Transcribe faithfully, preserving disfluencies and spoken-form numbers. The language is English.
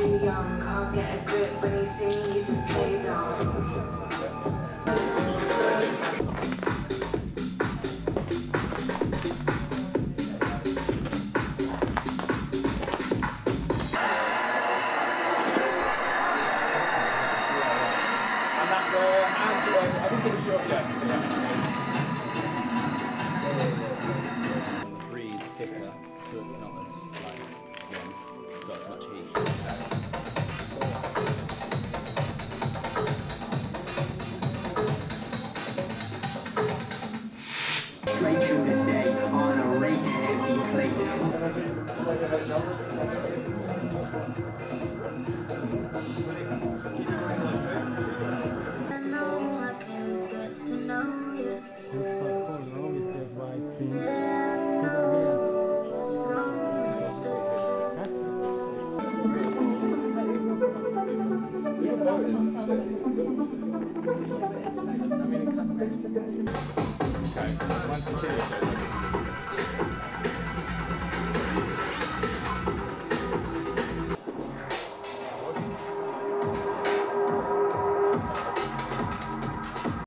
too young, can't get a grip. When you see me, you just play dumb. Three thicker, so it's not as like again got as much heat. Straight shoulder day on a rake empty plate. Okay, one, two.